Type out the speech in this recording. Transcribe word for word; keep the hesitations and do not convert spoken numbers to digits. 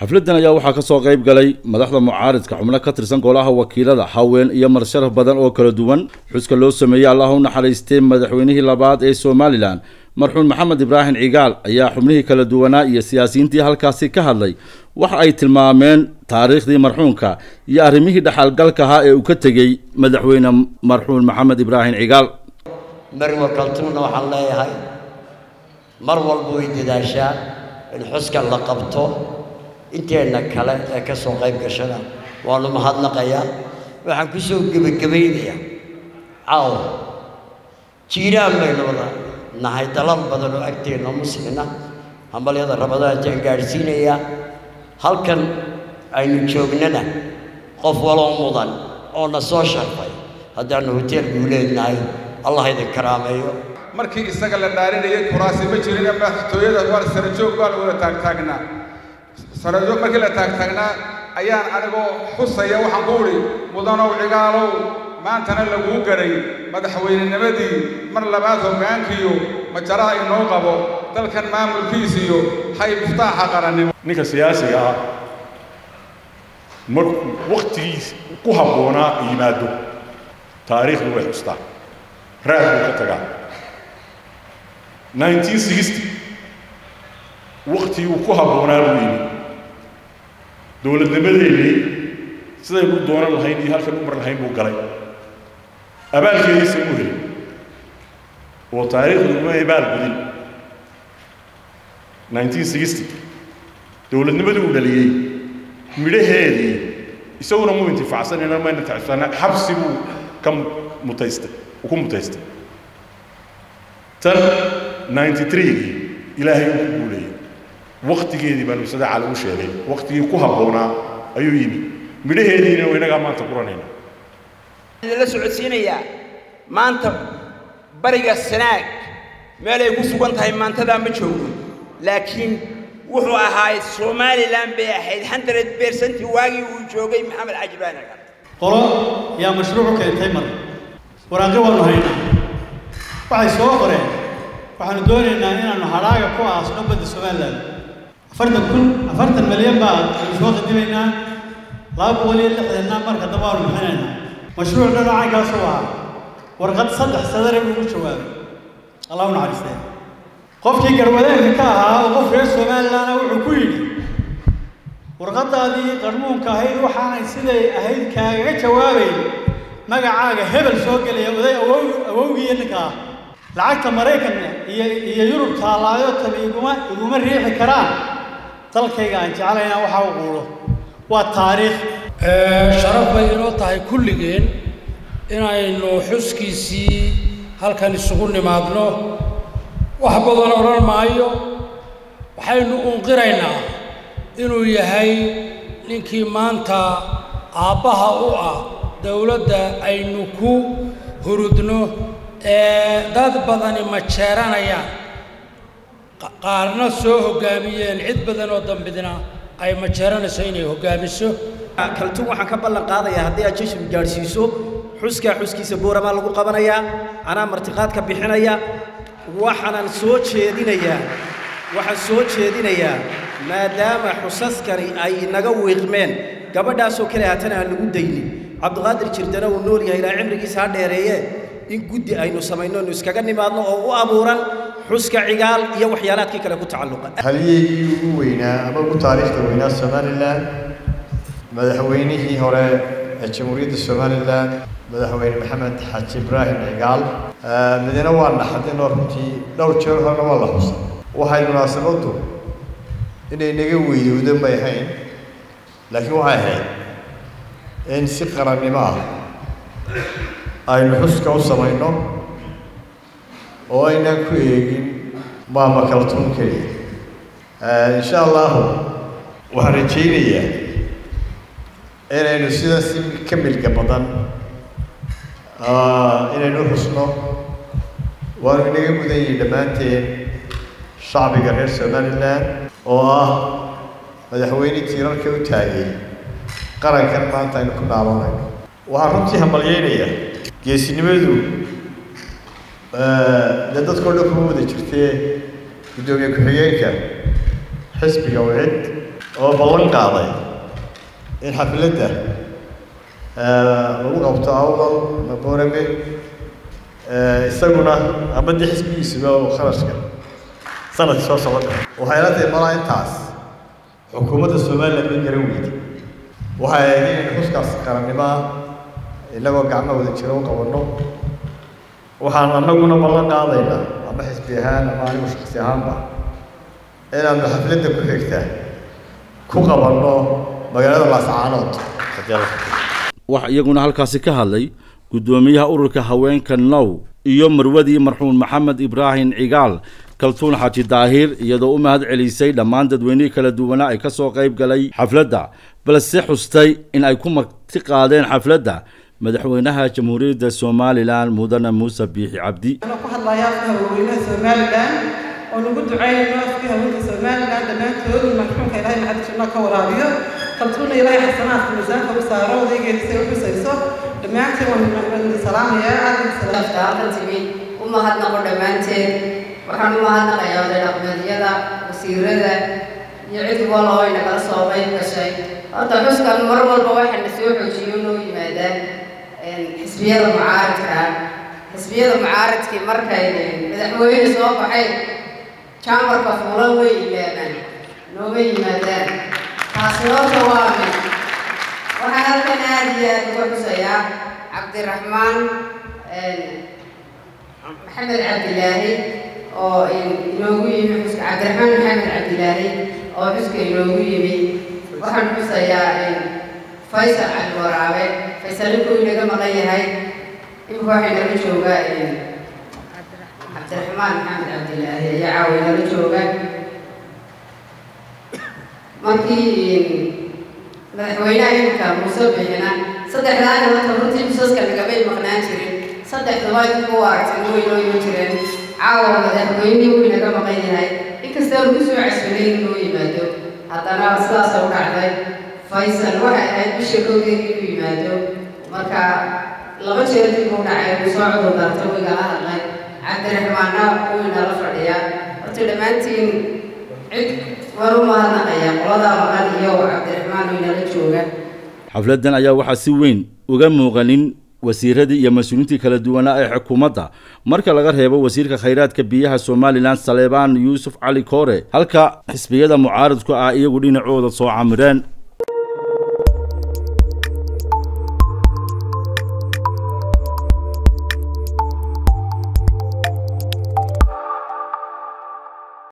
xafladan ayaa waxaa ka soo qayb galay madaxda mucaaridka xubno ka tirsan golaha wakiilada haween iyo marsharaf badan oo kala duwan xuska loo sameeyay allah u naxariistay madaxweynihii labaad ee Soomaaliland marxuum Maxamed Ibraahim Cigaal ayaa xubnihii kala duwanaa iyo siyaasiyiintii halkaasi ka hadlay waxa ay tilmaameen taariikhdii marxuumka iyo arrimihii dhaxalgalka ahaa ee uu ka tagay madaxweyne marxuum Maxamed Ibraahim Cigaal marwa kaltuuna waxaan leeyahay mar walba way dadaashaa in xuska la qabto inteena kale ee ka soo qayb gashada waanu mahadnaqayaa waxaan ku soo gabagabaynayaa caaw jiiraan baynu wada nahay dalal badan oo agteena muslimiina hambalyada rabadaan jaan gaarsiinaya halkan aynu joognana qof waloo mudan oo na soo sharfay haddaanu hotel guuleednahay allah idin karaameeyo markii isaga la dhaarinayay kuraasi ma jirin ama tooyada war sare joog baa wada taag taagnaa sare joog markii la taag taagnaa ayaan anigoo xusaya waxaan ku wuri mudanow Cigaalow maantana lagu garay madaxweynenimadii mar labaad hoggaankiyo majaraha inoo qabo dalkan maamulkiisa iyo hay muftaaxa qaranimo ninka siyaasiga ah mar waqtigiisa ku habboonaa yimaado taariikhdu way xustaa raad buu ka tagaa nineteen sixty waqtigii uu ku habboonaa buu yimi dowladnimadeennii sidaynu doonan lahayn iyo halkan u mar lahayn buu galay abaalkeediisa muu helin oo taariikhdu uma abaal gudin nineteen sixty dowladnimadii uu dhaliyey midhaheedii isaguna muu intifacsanayna ma intifacsanaa xabsi buu ka mutaystay uu ku mutaystay tan ninety-three ilaahay uu ku guuleeyay waqtigeedii baan sida cali u sheegay waqtigii ku habboonaa ayuu yimi midhaheediina waynaga maanta quranayna la socodsiinaya maanta bariga sanaag meel ay ku sugan tahay maantada ma joogo laakiin wuxuu ahaa Soomaaliland bay ahayd one hundred percent waagi uu joogay Maxamed Ajbaan qolo yaa mashruuc keentay mar waraaqo waan haynaa waxay soo qoreen waxaan doonaynaa inaanu haraaga ku aasno badda Soomaaliland afartan kun afartan milyan baa soo qadimaynaa laba boqol iyo lixdan marka daba aan bixinaynaa مشروع لنا عاقل سواها ورقد صدح صدر من شوال الله نعرفه قف كي قرودين كاها وقف رئيس ومان لنا وعكويني ورقد هذه قرمون كاهي وحانا يسيدي أهيد كاها جوابي مقا عاقا هبل سوق اللي يوضي أووغي إنكا لعاقة مريكا هي يوروب تالايوت بيقوما يقوما الريح كران تلقيقا انت علينا وحاوقوله والتاريخ sharaf bay inoo tahay kulligeen inaynu xuskiisii halkan isugu nimaadno wax badan oran maayo waxaynu unqiraynaa inuu yahay ninkii maanta aabbaha u ah dawladda aynu ku hurudno ee dad badani ma jeeranayaan qaarna soo hoggaamiyeen cid badan oo dambidna ay ma jeeranayso inay hoggaamiso kaltuun waxaan ka ballan qaadayaa haddii aad jishib gaadhsiiso xuska xuskiisa boorama lagu qabanayaa anaa martiqaadka bixinaya waxaan soo jeedinayaa waxaan soo jeedinayaa maadaama xusaskani ay naga wiiqmeen gabadhaasoo kale haatan aan lagu daynin cabdiqaadir jirdana uu nool yahay ilaa cimrigiisa ha dheereeye in guddi aynu samayno inu iskaga nimaadno oo u abuuran xuska Cigaal iyo waxyaalaadkii kale ku tacalluqa halyeegii ugu weynaa ama ugu taariikhda weynaa Soomaaliland madaxweynihii hore ee jamhuuriyadda Soomaaliland madaxweyne Maxamed Xaaji Ibraahim Cigaal midna waa naxdin oo runtii dhowr jeer hore waa la xusay waxay munaasabadu inay naga weydoodo ma ahayn laakiin waxay ahayd in si qarannimo ah aynu xuska u samayno oo aynaan ku eegin maama kaltuun keliya insha allah waxaan rajaynayaa inaynu sida si ka milka badan inaynu xusno waanu inaga mudan yihiin dhammaanteen shacbiga reer Somaliland oo ah madaxweyne tiirarka u taagay qarankan maanta aynu ku dhaabanayno waxaan runtii hambalyaynayaa geesinimadu dadka oo dhan ku wada jirtay gudoomiye ku-xigeenka xisbiga wacid oo ballan qaaday in xafladda lagu qabto awdal maborame isaguna ama dii xisbigiisuba oo kharashka sanadka soo socda waxay la tahay malaa intaas xukuumadda Soomaaliland ma garan weydi waxay ahayd in xuskaas qarannimo inagoo gacmo wada jiro u qabanno waxaan annaguna ballan qaadaynaa ama xisbi ahaan ama anigu shakhsi ahaanba inaan xafladda ku xigta ku qabanno magaalada Laascaanood wax iyaguna halkaasi ka hadlay gudoomiyaha ururka haweenka now iyo marwadii marxuun maxamed ibraahim cigaal kaltuun xaaji daahir iyadoo u mahad celisay dhammaan dadweynaha kala duwan ay ka soo qayb galay xafladda balse xustay in ay ku marti qaadeen xafladda madaxweynaha jamhuuriyadda Soomaaliland mudane Muuse Biixi Cabdi أنا كحد لا يفهم وين سوماليلاند ونقول دعاء الناس فيها وين سوماليلاند لأن تقول المحكوم كإلهي ما عادش ما كورابيه كلتونا إلهي حسنات في الميزان فوسارة وذيك يسوي بسيسو لما أنت من السلام يا عادل السلام تعال تبي وما هاد نقول لما أنت وحنا ما هاد نقيا ولا نقبل يدا وسيرة يعيد والله إنك الصوابين كشيء أنت حس كان مرة والبواحد نسوي حجيونه يماذا حسبية المعارض كان حسبية المعارض كي مركز مدحوين صوب حي شامر كفولا ويمان نومي ماذا حاصلات وامن وحنا الكنادية تقول سيا عبد الرحمن محمد عبد الله أو ينوي حسك عبد الرحمن محمد عبد الله أو حسك ينوي بي وحنا سيا فيصل عبد الورابي فيصل يقول لك ما غير يبغى حين رجوع عبد الرحمن محمد عبد الله يعاون رجوع markii madaxweynaha ka Muuse Biixina saddexdaana wata runtii misaska laga bay maqnaan jirin saddexda way ku waartay way loo jireen caawa madaxweynuhu uu naga maqan yahay inkastoo uu soo casbanay inuu yimaado haddana sidaas u dhacday Faisal waxa ay bishii koodii u yimaado marka laba jeer dib u dhacay uu soo codol dartay wiga la hadlay Cabdiraxmaanna uu inala fadhiya horta dhamaantiin cid xafladan ayaa waxaa si weyn uga muuqanin wasiiradii iyo mas'uuliyiintii kala duwanaa ee xukuumadda marka laga reebo wasiirka khayraadka biyaha Soomaaliland Saleebaan Yuusuf Cali Koore halka xisbiyada mucaaradku ah iyagu dhinacooda soo camireen